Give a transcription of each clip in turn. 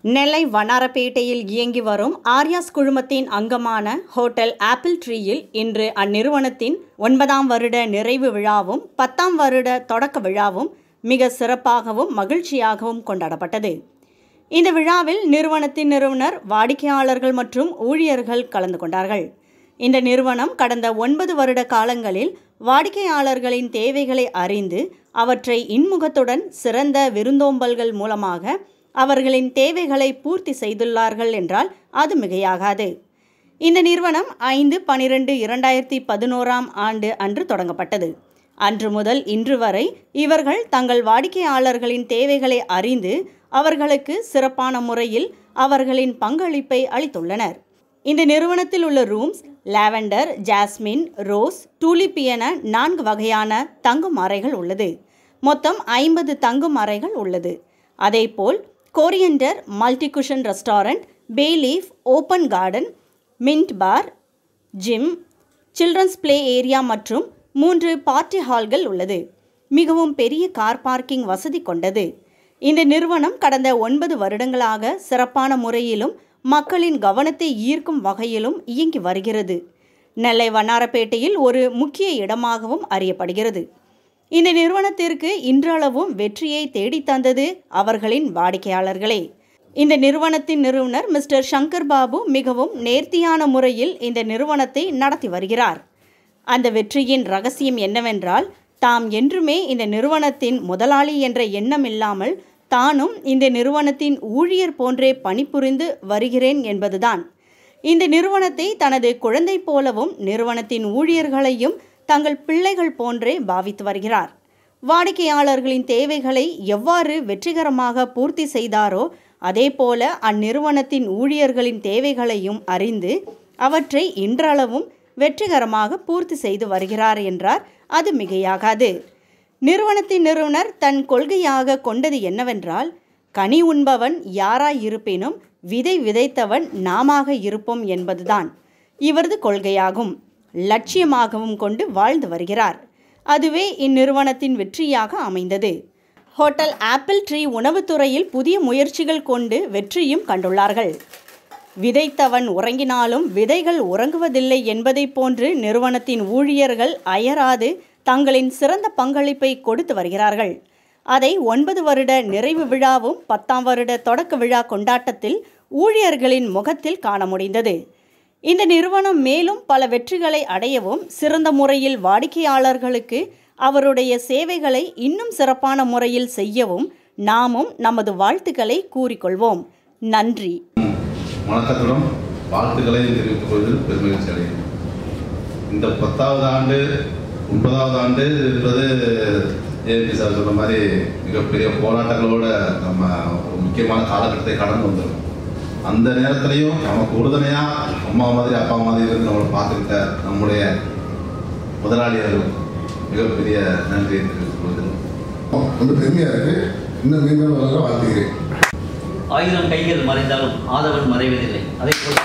நெல்லை வண்ணாரப்பேட்டையில் இயங்கி வரும் ஆர்யாஸ் குழுமத்தின் அங்கமான ஹோட்டல் ஆப்பிள் ட்ரீயில் இன்று அந்நிறுவனத்தின் 9ஆம் வருட நிறைவு விழாவும் 10ஆம் வருட தொடக்க விழாவும் மிக சிறப்பாகவும் மகிழ்ச்சியாகவும் கொண்டாடப்பட்டது. இந்த விழாவில் நிறுவனத்தின் நிறுவனர், வாடிக்கையாளர்கள் மற்றும் ஊழியர்கள் கலந்து கொண்டார்கள். இந்த நிறுவனம் கடந்த 9 வருட காலங்களில் வாடிக்கையாளர்களின் தேவைகளை அறிந்து அவற்றை இன்முகத்துடன் சிறந்த விருந்தோம்பல்கள் மூலமாக அவர்களின் தேவைகளை பூர்த்தி செய்துள்ளார்கள் என்றால் அது மிகையாகாது. இந்த நிறுவனம் 5/12/2011 ஆண்டு அன்று தொடங்கப்பட்டது. அன்று முதல் இன்று வரை இவர்கள் தங்கள் வாடிக்கையாளர்களின் தேவைகளை அறிந்து அவர்களுக்கு சிறப்பான முறையில் அவர்களின் பங்களிப்பை அளித்துள்ளனர். இந்த நிறுவனத்தில் உள்ள rooms lavender, jasmine, rose, tulip என 4 வகையான தங்கும் அறைகள் உள்ளது. மொத்தம் 50 தங்கும் அறைகள் உள்ளது. அதேபோல் coriander multi cuisine restaurant, bay leaf open garden, mint bar, gym, children's play area மற்றும் 3 பார்ட்டி ஹால்கள் உள்ளது. மிகவும் பெரிய கார் பார்க்கிங் வசதி கொண்டது. இந்த நிறுவனம் கடந்த 9 வருடங்களாக சிறப்பான முறையிலும் மக்களின் கவனத்தை ஈர்க்கும் வகையிலும் இயங்கி வருகிறது. நெல்லை வண்ணாரப்பேட்டையில் ஒரு முக்கிய இடமாகவும் அறியப்படுகிறது. இந்த நிறுவனத்திற்கு இன்றளவும் வெற்றியை தேடித்தந்தது அவர்களின் வாடிக்கையாளர்களே. இந்த நிறுவனத்தின் நிறுவனர் மிஸ்டர் சங்கர் பாபு மிகவும் நேர்த்தியான முறையில் இந்த நிறுவனத்தை நடத்தி வருகிறார். அந்த வெற்றியின் ரகசியம் என்னவென்றால், தாம் என்றுமே இந்த நிறுவனத்தின் முதலாளி என்ற எண்ணம் இல்லாமல் தானும் இந்த நிறுவனத்தின் ஊழியர் போன்றே பணிபுரிந்து வருகிறேன் என்பதுதான். இந்த நிறுவனத்தை தனது குழந்தை போலவும் நிறுவனத்தின் ஊழியர்களையும் தங்கள் பிள்ளைகள் போன்றே பாவித்து வருகிறார். வாடிக்கையாளர்களின் தேவைகளை எவ்வாறு வெற்றிகரமாக பூர்த்தி செய்தாரோ அதேபோல அந்நிறுவனத்தின் ஊழியர்களின் தேவைகளையும் அறிந்து அவற்றை இன்றளவும் வெற்றிகரமாக பூர்த்தி செய்து வருகிறார் என்றார் அது மிகையாகாது. நிறுவனத்தின் நிறுவனர் தன் கொள்கையாக கொண்டது என்னவென்றால், கனி உண்பவன் யாராயிருப்பினும் விதை விதைத்தவன் நாமாக இருப்போம் என்பதுதான் இவரது கொள்கையாகும். லட்சியமாகவும் கொண்டு வாழ்ந்து வருகிறார். அதுவே இந்நிறுவனத்தின் வெற்றியாக அமைந்தது. ஹோட்டல் ஆப்பிள் ட்ரீ உணவுத்துறையில் புதிய முயற்சிகள் கொண்டு வெற்றியும் கண்டுள்ளார்கள். விதைத்தவன் உறங்கினாலும் விதைகள் உறங்குவதில்லை என்பதை போன்று நிறுவனத்தின் ஊழியர்கள் அயராது தங்களின் சிறந்த பங்களிப்பை கொடுத்து வருகிறார்கள். அதை 9 வருட நிறைவு விழாவும் 10ஆம் வருட தொடக்க விழா கொண்டாட்டத்தில் ஊழியர்களின் முகத்தில் காண முடிந்தது. இந்த நிறுவனம் மேலும் பல வெற்றிகளை அடையவும் சிறந்த முறையில் வாடிக்கையாளர்களுக்கு அவருடைய சேவைகளை இன்னும் சிறப்பான முறையில் செய்யவும் நாமும் நமது வாழ்த்துக்களை கூறிக்கொள்வோம். நன்றி. வணக்கத்துடன் வாழ்த்துக்களை தெரிவித்துக் கொள்வதில் பெருமகிழ்ச்சி அடைகிறேன். இந்த 10வது ஆண்டு 9வது ஆண்டு என்பது ஏபி சார் சொன்ன மாதிரி மிகப்பெரிய போராட்டங்களோட நம்ம ஒரு முக்கியமான காலகட்டத்தை கடந்து வந்துடும். அந்த நேரத்திலையும் நமக்கு உறுதுணையாக அம்மா மாதிரி அப்பா மாதிரி இருந்து நம்மளை பார்த்துக்கிட்ட நம்முடைய முதலாளிகள் மிகப்பெரிய நன்றியை தெரிவித்துக் கொள்கிறோம். வந்து பெருமையாக இருக்குது. இன்னும் மீண்டும் வளர வாழ்த்துகிறேன். 1000 கைகள் மறைந்தாலும் ஆதவன் மறைவதில்லை. அதே போல்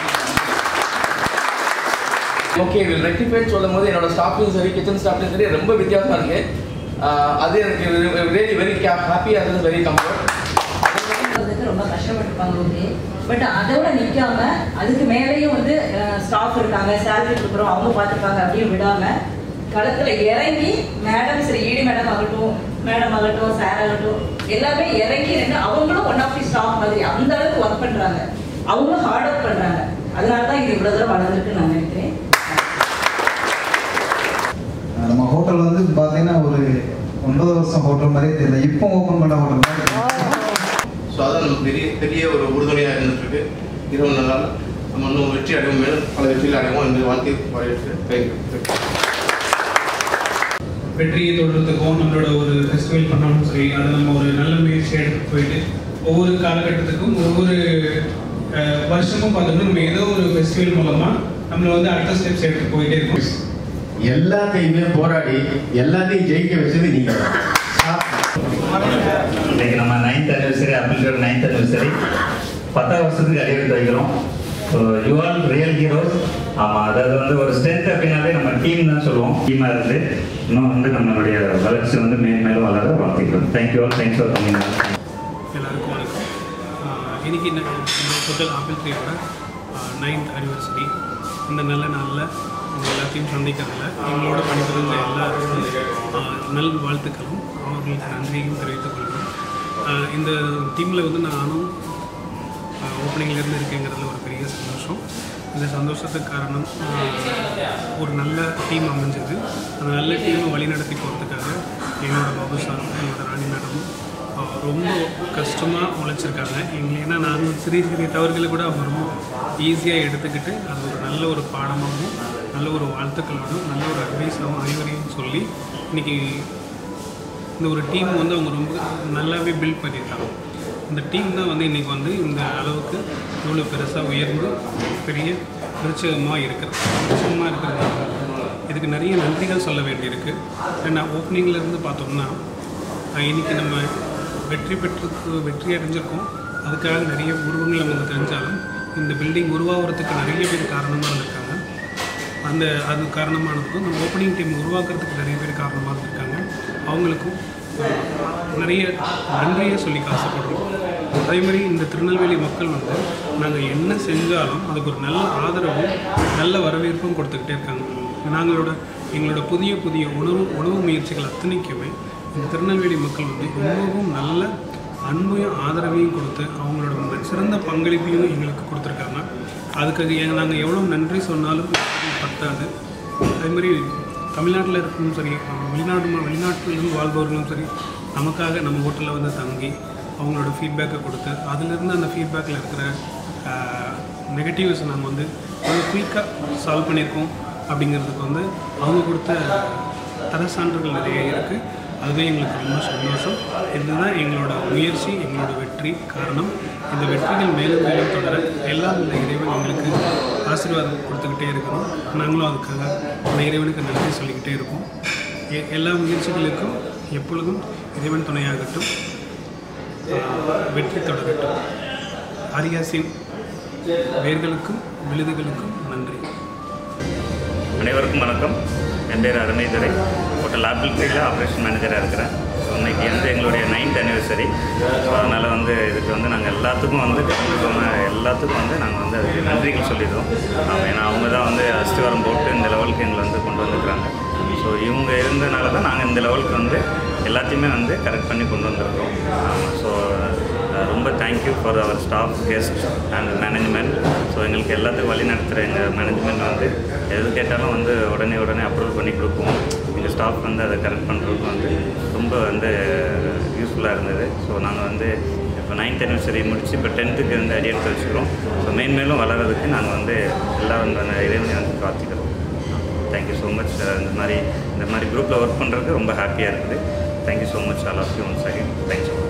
ஓகே வில் ரெக்டிஃபைட் சொல்லும் போது என்னோட ஸ்டாஃப்லையும் சரி கிச்சன் ஸ்டாஃப்லையும் சரி ரொம்ப வித்தியாசமாக இருக்குது. அது எனக்கு really very happy and very comfort. ரொம்ப கஷ்டப்பட்டுருப்பாங்க. ஓகே, பட் அதோட நிற்காம அதுக்கு மேலேயும் வந்து ஸ்டாஃப் இருக்காங்க, சேலரி கொடுக்குறோம், அவங்க பார்த்துருப்பாங்க அப்படின்னு விடாமல் களத்தில் இறங்கி மேடம் சரி ஈடி மேடம் ஆகட்டும், சார் ஆகட்டும் எல்லாமே இறங்கி நின்று அவங்களும் ஒன் ஆஃப் தி ஸ்டாஃப் மாதிரி அந்த அளவுக்கு ஒர்க் பண்ணுறாங்க. அவங்களும் ஹார்ட் ஒர்க் பண்ணுறாங்க. அதனால தான் இது இவ்வளோ தூரம் வளர்ந்துருக்குன்னு நான் நினைக்கிறேன். நம்ம ஹோட்டல் வந்து பார்த்தீங்கன்னா ஒரு 9 வருஷம் ஹோட்டல் மாதிரியே தெரியல, இப்போ ஓப்பன் பண்ண ஹோட்டல் மாதிரி. ஸோ அதான் பெரிய ஒரு உறுதுணையாக இருந்துட்டு இருபது நாள் நம்ம இன்னும் வெற்றி அடையும், மேலும் பல வெற்றியில் அடைவோம் என்று வாழ்க்கை வரவேற்று வெற்றியை தொடர்றதுக்கும் நம்மளோட ஒரு ஃபெஸ்டிவல் பண்ணாலும் சரி, அதை நம்ம ஒரு நல்ல முயற்சி எடுத்து போயிட்டு ஒவ்வொரு காலகட்டத்துக்கும் ஒவ்வொரு வருஷமும் பார்த்தோம்னா நம்ம ஏதோ ஒரு ஃபெஸ்டிவல் மூலமாக நம்மளை வந்து அடுத்த ஸ்டெப்ஸ் எடுத்து போயிட்டே இருக்கோம். எல்லாத்தையுமே போராடி எல்லாத்தையும் ஜெயிக்க வச்சது நீங்கள். இன்றைக்கு நம்ம 9th anniversary அப்படின்ற 9th anniversary 10 வருஷத்துக்கு அடியெடுத்து வைக்கிறோம். So you all real heroes. ஆமாம், அதாவது வந்து ஒரு ஸ்ட்ரென்த் அப்படின்னாலே நம்ம டீம் தான் சொல்லுவோம். டீமாக இருந்து இன்னும் வந்து நம்மளுடைய வளர்ச்சி வந்து மேலும் வளர வாழ்த்துக்கிறோம். Thank you all. Thanks for coming. எல்லாருக்கும் வணக்கம். இன்னைக்கு இந்த ஹோட்டல் ஆப்பிள் ட்ரீயோட 9th anniversary. இந்த நல்ல நாளில் எல்லாத்தையும் சந்திக்கிறதுல எங்களோட பணிபுரிந்த எல்லாருக்கும் நல் வாழ்த்துக்களும் அவர்களுக்கு நன்றியும் தெரிவித்துக் கொள்கிறோம். இந்த டீமில் வந்து நானும் ஓப்பனிங்லேருந்து இருக்கேங்கிறதுல ஒரு பெரிய சந்தோஷம். இந்த சந்தோஷத்துக்கு காரணம் ஒரு நல்ல டீம் அமைஞ்சது. அந்த நல்ல டீமை வழிநடத்தி போகிறதுக்காக என்னோட பாபு சாரும் என்னோட ராணி மேடமும் ரொம்ப கஷ்டமாக உழைச்சிருக்காங்க. ஏன்னா நாங்கள் சிறிய சிறிய தவறுகளை கூட அவங்க ரொம்ப ஈஸியாக எடுத்துக்கிட்டு அது ஒரு நல்ல ஒரு பாடமாகவும் நல்ல ஒரு வாழ்த்துக்களோடும் நல்ல ஒரு அட்வைஸாகவும் அறிவுரையும் சொல்லி இன்றைக்கி இந்த ஒரு டீம் வந்து அவங்க ரொம்ப நல்லாவே பில்ட் பண்ணியிருக்காங்க. இந்த டீம் தான் வந்து இன்றைக்கி வந்து இந்த அளவுக்கு இவ்வளோ பெருசாக உயர்ந்து பெரிய விருட்சகமாக இருக்கிறது. இதுக்கு நிறைய நன்றிகள் சொல்ல வேண்டியிருக்கு. ஏன்னா ஓப்பனிங்லேருந்து பார்த்தோம்னா இன்றைக்கி நம்ம வெற்றி அடைஞ்சிருக்கோம். அதுக்காக நிறைய உருவங்கள் நமக்கு தெரிஞ்சாலும் இந்த பில்டிங் உருவாகிறதுக்கு நிறைய பேர் காரணமாக இருந்திருக்காங்க. அது காரணமானதுக்கும் நம்ம ஓப்பனிங் டீம் உருவாக்குறதுக்கு நிறைய பேர் காரணமாக இருந்திருக்காங்க. அவங்களுக்கும் நிறைய நன்றியை சொல்லி ஆசைப்படுறோம். அதே மாதிரி இந்த திருநெல்வேலி மக்கள் வந்து நாங்கள் என்ன செஞ்சாலும் அதுக்கு ஒரு நல்ல ஆதரவும் நல்ல வரவேற்பும் கொடுத்துக்கிட்டே இருக்காங்க. எங்களோட புதிய உணவு முயற்சிகள் அத்தனைக்குமே இந்த திருநெல்வேலி மக்கள் வந்து ரொம்பவும் நல்ல அன்பையும் ஆதரவையும் கொடுத்து அவங்களோட சிறந்த பங்களிப்பையும் எங்களுக்கு கொடுத்துருக்காங்க. அதுக்காக நாங்கள் எவ்வளோ நன்றி சொன்னாலும் பத்தாது. அதே மாதிரி தமிழ்நாட்டில் இருக்கவும் சரி, வெளிநாட்டிலிருந்து வாழ்பவர்களும் சரி, நமக்காக நம்ம ஹோட்டலில் வந்து தங்கி அவங்களோட ஃபீட்பேக்கை கொடுத்து அதிலிருந்து அந்த ஃபீட்பேக்கில் இருக்கிற நெகட்டிவ்ஸ் நாங்கள் வந்து கொஞ்சம் குயிக்காக சால்வ் பண்ணியிருக்கோம். அப்படிங்கிறதுக்கு வந்து அவங்க கொடுத்த தர சான்றுகள் நிறைய இருக்குது. அதுவே எங்களுக்கு ரொம்ப சந்தோஷம். இதுதான் எங்களோட முயற்சி, எங்களோட வெற்றி காரணம். இந்த வெற்றிகள் மேலும் மேலும் தொடர எல்லாம் இந்த இறைவன் எங்களுக்கு ஆசீர்வாதம் கொடுத்துக்கிட்டே இருக்கிறோம். நாங்களும் அதுக்காக அந்த இறைவனுக்கு நன்றி சொல்லிக்கிட்டே இருக்கோம். எல்லா முயற்சிகளுக்கும் எப்பொழுதும் இறைவன் துணையாகட்டும், வெற்றி தொடரட்டும். ஆரியாஸின் வேர்களுக்கும் விழுதுகளுக்கும் நன்றி. அனைவருக்கும் வணக்கம். என் பேர் அருமைதுரை. ஹோட்டல் ஆப்பிள் ட்ரீயில் ஆப்ரேஷன் மேனேஜராக இருக்கிறேன். ஸோ இன்றைக்கி வந்து எங்களுடைய 9th anniversary. ஸோ அதனால் வந்து இதுக்கு வந்து நாங்கள் எல்லாத்துக்கும் வந்து எல்லாத்துக்கும் வந்து நாங்கள் வந்து அதுக்கு நன்றிகள் சொல்லிடுவோம். ஏன்னா அவங்க தான் வந்து அஸ்திவாரம் போட்டு இந்த லெவலுக்கு எங்களை வந்து கொண்டு வந்துருக்குறாங்க. ஸோ இவங்க இருந்தனால தான் நாங்கள் இந்த லெவலுக்கு வந்து எல்லாத்தையுமே வந்து கரெக்ட் பண்ணி கொண்டு வந்திருக்கோம். ஸோ ரொம்ப thank you for our staff, guest and management. So எங்களுக்கு எல்லாத்துக்கும் வழி நடத்துகிற எங்கள் மேனேஜ்மெண்ட் வந்து எது கேட்டாலும் வந்து உடனே அப்ரூவ் பண்ணி கொடுப்போம். எங்கள் ஸ்டாஃப் வந்து அதை கரெக்ட் பண்ணுறதுக்கு வந்து ரொம்ப வந்து யூஸ்ஃபுல்லாக இருந்தது. ஸோ நாங்கள் வந்து இப்போ 9th anniversary முடித்து இப்போ 10th வந்து அடி எடுத்து வச்சுக்கிறோம். ஸோ மேலும் வளர்கிறதுக்கு நாங்கள் வந்து எல்லாம் இறைவனை வந்து பிரார்த்திக்கிறோம். Thank you so much. இந்த மாதிரி குரூப்பில் ஒர்க் பண்ணுறதுக்கு ரொம்ப ஹாப்பியாக இருக்குது. Thank you so much all of you once again. Thank you.